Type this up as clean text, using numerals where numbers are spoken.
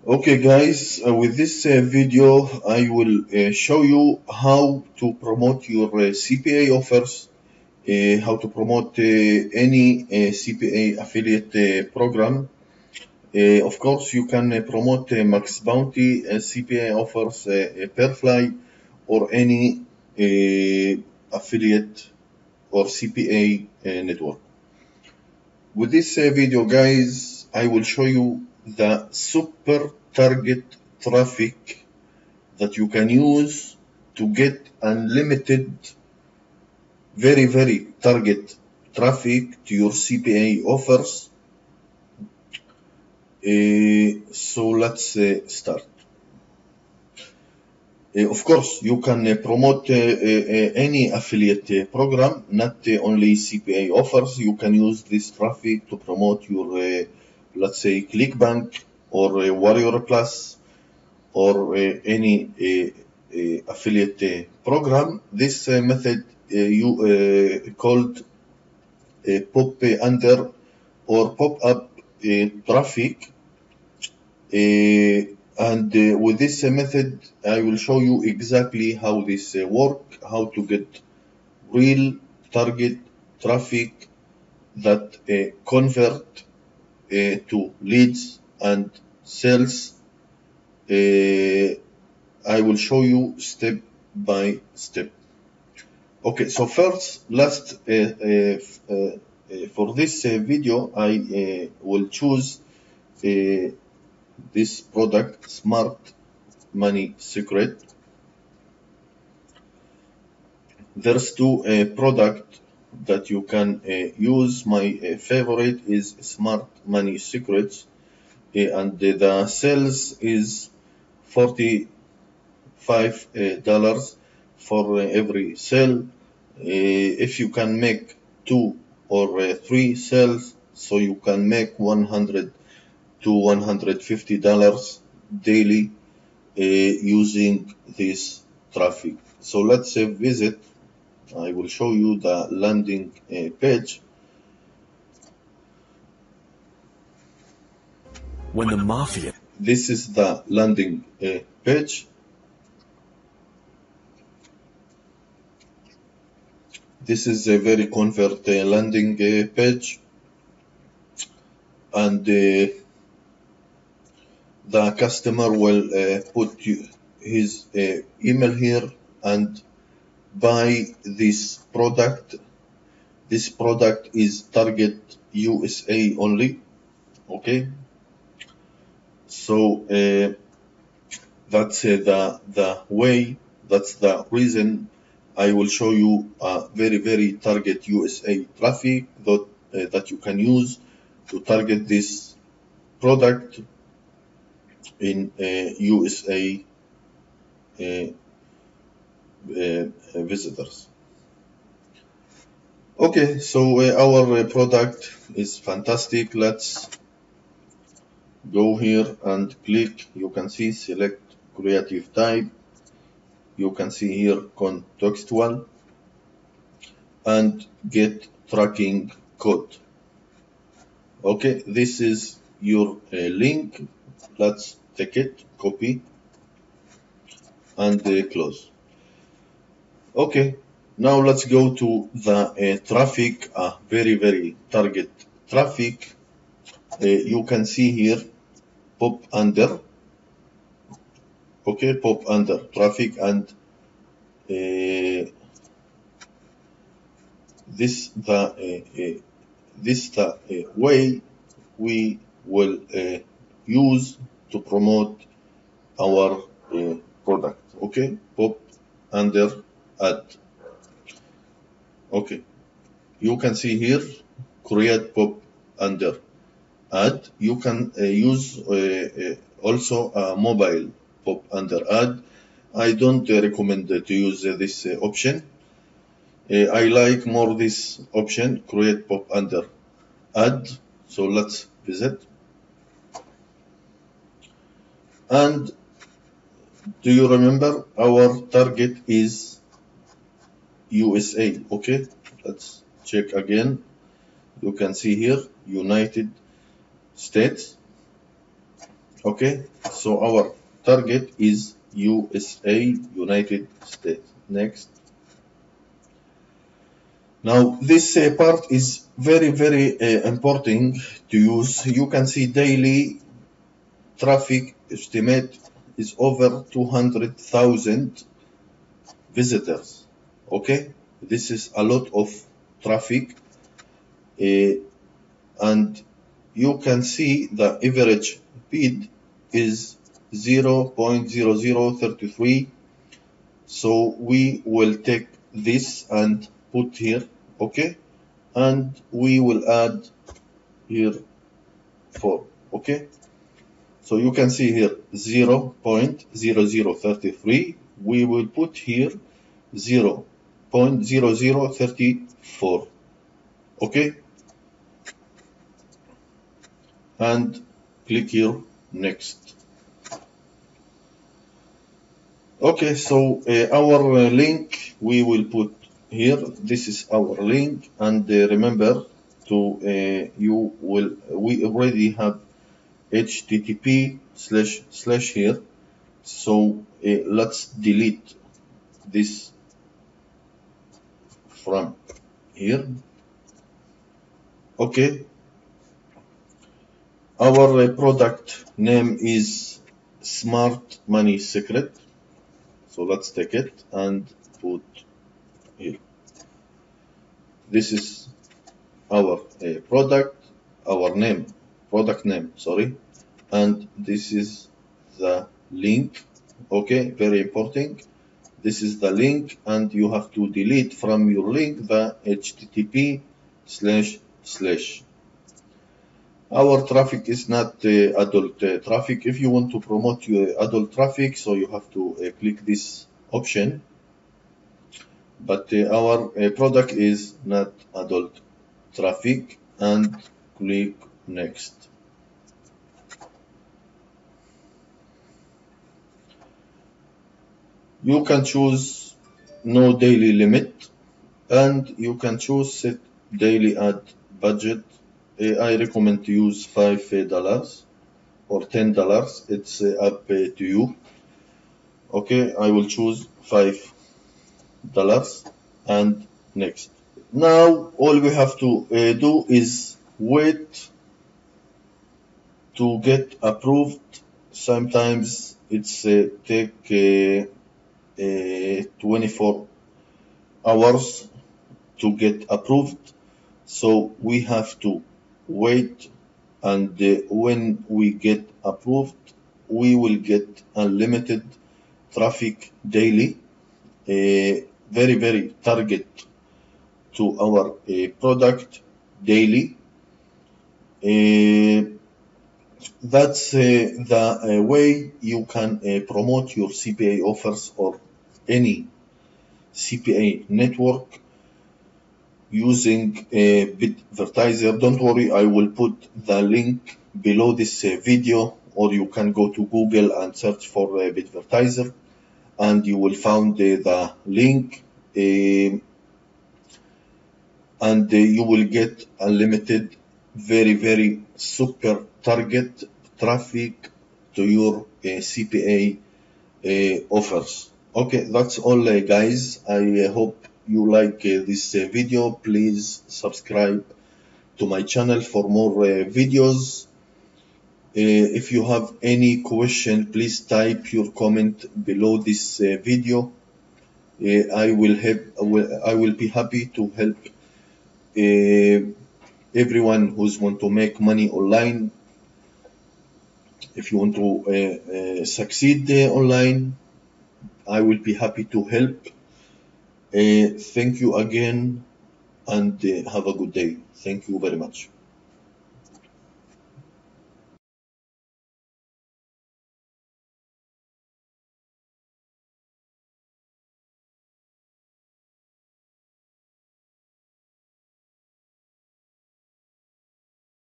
Okay guys, with this video I will show you how to promote your CPA offers, how to promote any CPA affiliate program. Of course you can promote Max Bounty CPA offers, Perfly, or any affiliate or CPA network. With this video guys, I will show you the super target traffic that you can use to get unlimited, very target traffic to your CPA offers. So let's start. Of course, you can promote any affiliate program, not only CPA offers. You can use this traffic to promote your, let's say, ClickBank or Warrior Plus or any affiliate program. This method you called pop under or pop-up traffic. And with this method, I will show you exactly how this work, how to get real target traffic that convert to leads and sales. I will show you step by step. Okay, so first, for this video, I will choose this product, Smart Money Secret. There's two product that you can use. My favorite is Smart Money Secrets, and the sales is $45 for every sale. If you can make 2 or 3 sales, so you can make $100 to $150 daily using this traffic. So let's visit. I will show you the landing page. When the mafia. This is the landing page. This is a very convert landing page, and the customer will put his email here and buy this product. This product is target USA only. Okay, so that's the way, that's the reason I will show you very target USA traffic that you can use to target this product in USA visitors. Okay, so our product is fantastic. Let's go here and click. You can see select creative type. You can see here contextual and get tracking code. Okay, this is your link. Let's take it, copy, and close. Okay, now let's go to the traffic, very target traffic. You can see here pop under. Okay, pop under traffic, and this the way we will use to promote our product. Okay, pop under ad. Okay, you can see here create pop under ad. You can use also a mobile pop under ad. I don't recommend to use this option. I like more this option, create pop under ad. So let's visit. And do you remember our target is USA? Okay, let's check again. You can see here United States. Okay, So our target is USA, United States. Next. Now this part is very important to use. You can see daily traffic estimate is over 200,000 visitors. Okay, this is a lot of traffic, and you can see the average speed is 0.0033. So we will take this and put here, okay, and we will add here 4, okay. So you can see here 0.0033. We will put here 0.0034, okay, and click here next. Okay, so our link we will put here. This is our link, and remember to we already have http// here. So let's delete this from here. Okay. Our product name is Smart Money Secret. So let's take it and put here. This is our product name, sorry, and this is the link. Okay, very important. This is the link, and you have to delete from your link the http//. Our traffic is not adult traffic. If you want to promote your adult traffic, so you have to click this option. But our product is not adult traffic, and click next. You can choose no daily limit, and you can choose set daily ad budget. I recommend to use $5 or $10. It's up to you. Okay, I will choose $5 and next. Now all we have to do is wait to get approved. Sometimes it's take 24 hours to get approved. So we have to wait, and when we get approved, we will get unlimited traffic daily, very target to our product daily. That's the way you can promote your CPA offers or any CPA network using Bitvertiser. Don't worry, I will put the link below this video, or you can go to Google and search for Bitvertiser, and you will find the link, and you will get unlimited, very super target traffic to your CPA offers. Okay, that's all guys. I hope you like this video. Please subscribe to my channel for more videos. If you have any question, please type your comment below this video. I will be happy to help everyone who's want to make money online. If you want to succeed online, I will be happy to help. Thank you again, and have a good day. Thank you very much.